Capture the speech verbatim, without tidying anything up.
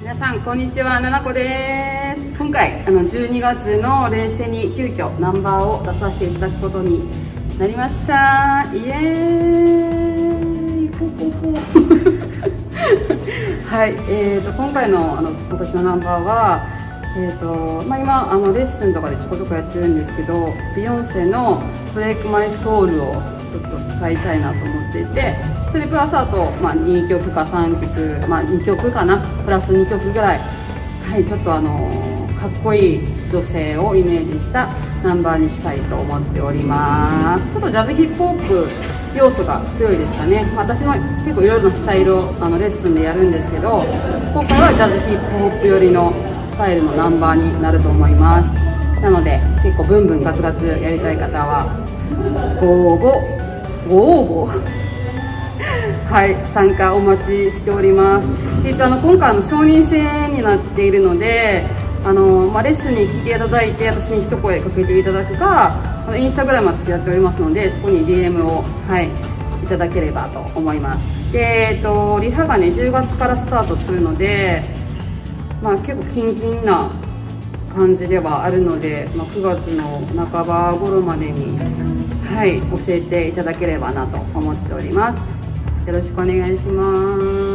皆さんこんにちは、ななこです。今回あのじゅうにがつのレースに急遽ナンバーを出させていただくことになりました。イエーイポポポはい、えーと今回のあの今年のナンバーは、えーとまあ、今あのレッスンとかでちょこちょこやってるんですけど、ビヨンセの「ブレイクマイソウル」をちょっと使いたいなと思っていて、それプラスあと、まあ、にきょくかさんきょく、まあ、にきょくかな、プラスにきょくぐらい、はい、ちょっとあのかっこいい女性をイメージしたナンバーにしたいと思っております。ちょっとジャズヒップホップ要素が強いですかね。私も結構いろいろなスタイルをあのレッスンでやるんですけど、今回はジャズヒップホップ寄りのスタイルのナンバーになると思います。なので結構ブンブンガツガツやりたい方はご応募ご応募はい、参加お待ちしております。で一応あの今回あの承認制になっているので、あの、まあ、レッスンに来ていただいて私に一声かけていただくか、あのインスタグラム私やっておりますので、そこに ディーエム を、はい、いただければと思います。で、えっと、リハがねじゅうがつからスタートするので、まあ、結構キンキンな感じではあるので、まあ、くがつの半ば頃までに、はい、教えていただければなと思っております。よろしくお願いします。